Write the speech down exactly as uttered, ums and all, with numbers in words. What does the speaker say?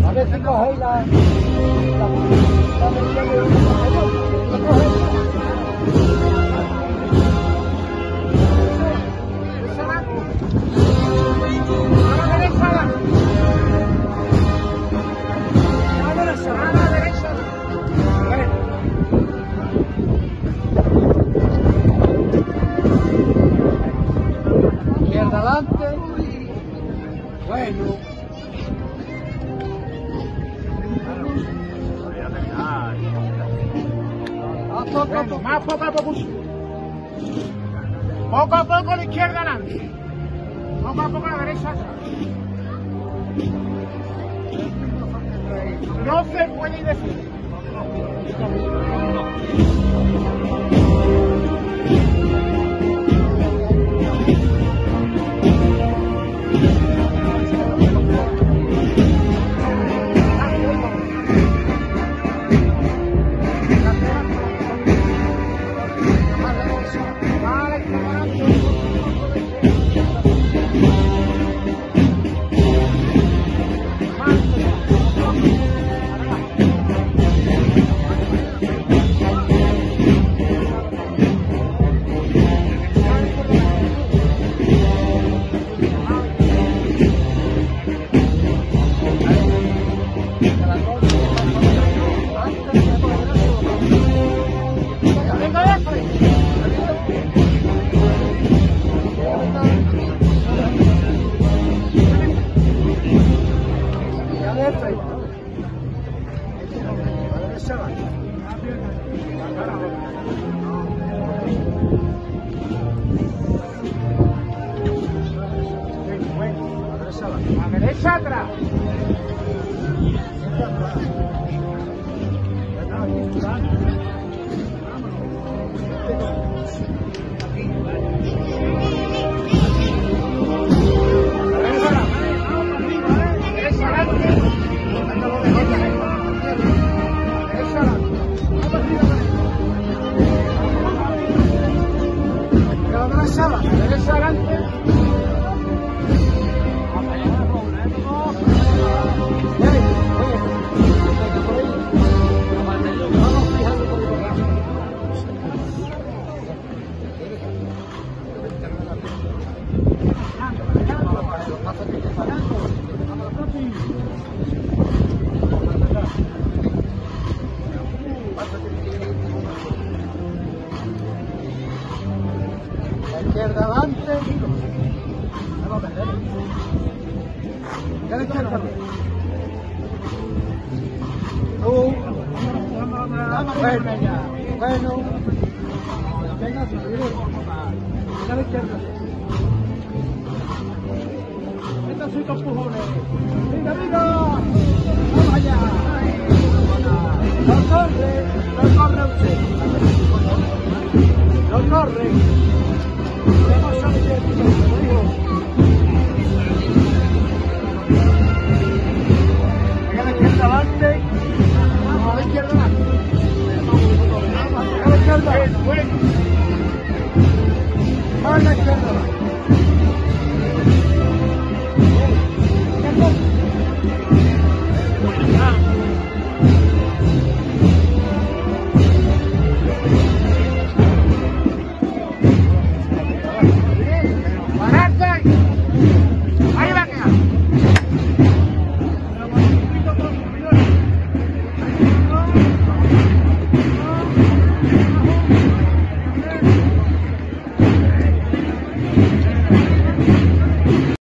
A ver si cogéis la... la... la versión de un cogedor. ¿Lo cogéis? A la derecha, a la derecha, a la derecha. Izquierda adelante. Bueno. Poco, más poco a poco. Poco a poco la izquierda adelante. Poco a poco la derecha atrás. No se puede ir de frente. A la derecha atrás. Izquierda adelante. Ya la izquierda. Tú. Bueno, bueno. Venga, ya la izquierda. Estos son tus empujones. Venga, venga. Vamos allá. No corre, no corre usted. No corre. Venga a la izquierda adelante. Vamos a la izquierda adelante. A la izquierda. A la izquierda.